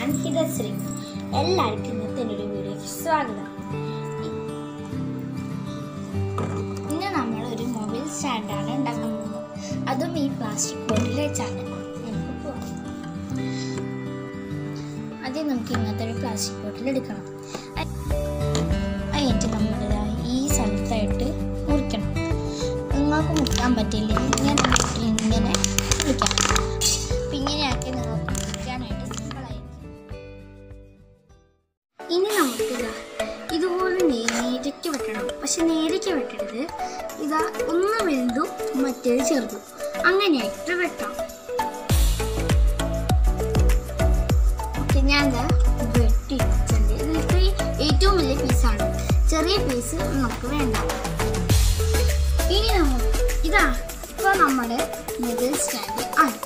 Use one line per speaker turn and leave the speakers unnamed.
ഞാൻ ഹിതശ്രീ. എല്ലാവർക്കും ഇന്നത്തെ ഒരു വീഡിയോയ്ക്ക് സ്വാഗതം. ഇന്ന് നമ്മൾ ഒരു മൊബൈൽ സ്റ്റാൻഡാണ് ഉണ്ടാക്കാൻ പോകുന്നത്. അതും ഈ പ്ലാസ്റ്റിക് ബോട്ടിൽ വെച്ചാണ്. നമുക്ക് പോകാം. ആദ്യം നമുക്ക് ഇങ്ങനത്തെ ഒരു പ്ലാസ്റ്റിക് ബോട്ടിൽ എടുക്കണം. അതിൻ്റെ നമ്മളുടേതായി ഈ സ്ഥലത്തായിട്ട് മുറിക്കണം. നിങ്ങൾക്ക് മുറിക്കാൻ പറ്റില്ലെങ്കിൽ ഇങ്ങനെ മുറിക്കാം. അപ്പം ഇങ്ങനെയാക്കി നിങ്ങൾക്ക് മുറിക്കാനായിട്ട് സിമ്പിളായിരിക്കും. ഇനി നമുക്ക് ഇതുപോലെ നേരയ്ക്ക് വെട്ടണം. പക്ഷെ നേരയ്ക്ക് വെട്ടരുത്. ഇതാ ഒന്ന് വലുതും മറ്റേത് ചെറുതും അങ്ങനെയായിട്ട് വെട്ടാം. ഓക്കെ, ഞാൻ വെട്ടിയിട്ടുണ്ട്. ഇതിലിപ്പോൾ ഏറ്റവും വലിയ പീസാണ്. ചെറിയ പീസ് നമുക്ക് വേണ്ട. ഇനി നമുക്ക് ഇതാ ഇപ്പോൾ നമ്മുടെ മൊബൈൽ സ്റ്റാൻഡ് ആണ്.